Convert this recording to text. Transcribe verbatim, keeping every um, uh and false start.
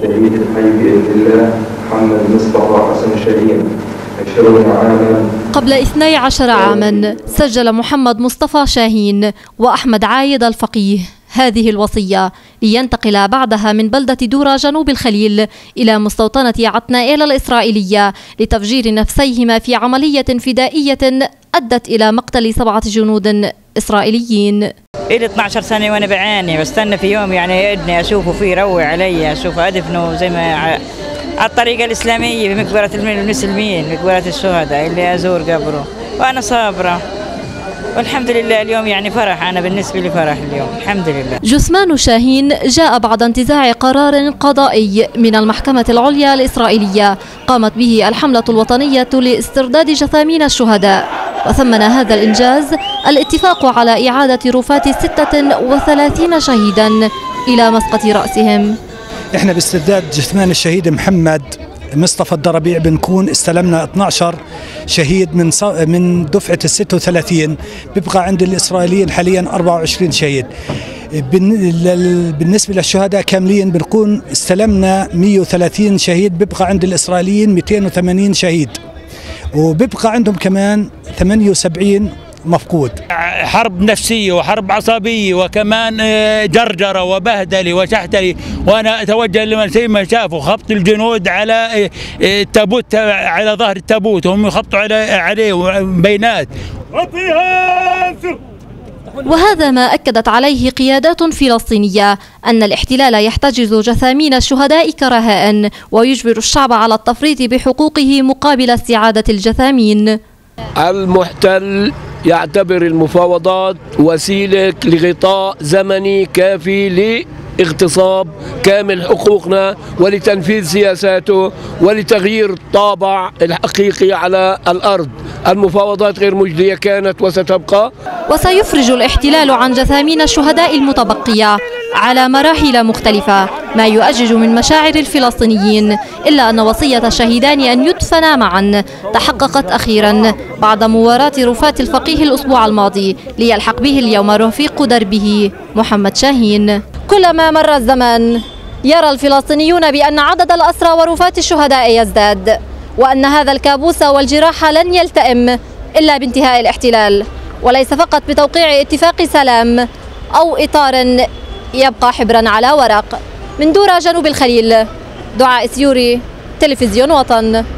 شهيد الحي بإذن الله محمد مصطفى حسن شاهين عشرين عاما. قبل اثني عشر عاما سجل محمد مصطفى شاهين وأحمد عايد الفقيه هذه الوصية لينتقل بعدها من بلدة دورة جنوب الخليل إلى مستوطنة عتنائيل الإسرائيلية لتفجير نفسيهما في عملية فدائية أدت إلى مقتل سبعة جنود إسرائيليين. إلي اثني عشر سنة وأنا بعاني، بستنى في يوم يعني ابني أشوفه فيه يروي علي، أشوف أدفنه زي ما على الطريقة الإسلامية في مقبرة المسلمين، مقبرة الشهداء اللي أزور قبره، وأنا صابرة والحمد لله. اليوم يعني فرح، أنا بالنسبة لي فرح اليوم الحمد لله. جثمان شاهين جاء بعد انتزاع قرار قضائي من المحكمة العليا الإسرائيلية قامت به الحملة الوطنية لاسترداد جثامين الشهداء، وثمن هذا الإنجاز الاتفاق على إعادة رفات ستة وثلاثين شهيدا إلى مسقط رأسهم. احنا باسترداد جثمان الشهيد محمد مصطفى الضربيع بنكون استلمنا اثني عشر شهيد من من دفعه ال ستة وثلاثين، بيبقى عند الاسرائيليين حاليا أربعة وعشرين شهيد. بالنسبه للشهداء كاملين بنكون استلمنا مئة وثلاثين شهيد، بيبقى عند الاسرائيليين مئتين وثمانين شهيد، وبيبقى عندهم كمان ثمانية وسبعين مفقود. حرب نفسية وحرب عصبية وكمان جرجرة وبهدلة وشحتلة، وأنا أتوجه لمن زي ما شافوا خبط الجنود على التابوت، على ظهر التابوت وهم يخبطوا على عليه بينات. وهذا ما أكدت عليه قيادات فلسطينية، أن الاحتلال يحتجز جثامين الشهداء كرهاء ويجبر الشعب على التفريط بحقوقه مقابل استعادة الجثامين. المحتل يعتبر المفاوضات وسيلة لغطاء زمني كافي لاغتصاب كامل حقوقنا ولتنفيذ سياساته ولتغيير الطابع الحقيقي على الأرض. المفاوضات غير مجدية كانت وستبقى. وسيفرج الاحتلال عن جثامين الشهداء المتبقية على مراحل مختلفة، ما يؤجج من مشاعر الفلسطينيين، إلا أن وصية الشهيدان أن يدفنا معا تحققت أخيرا بعد مواراة رفات الفقيه الأسبوع الماضي ليلحق به اليوم رفيق دربه محمد شاهين. كلما مر الزمن يرى الفلسطينيون بأن عدد الأسرى ورفات الشهداء يزداد، وأن هذا الكابوس والجراح لن يلتئم إلا بانتهاء الاحتلال، وليس فقط بتوقيع اتفاق سلام أو إطار يبقى حبرا على ورق. من دورة جنوب الخليل، دعاء سيوري، تلفزيون وطن.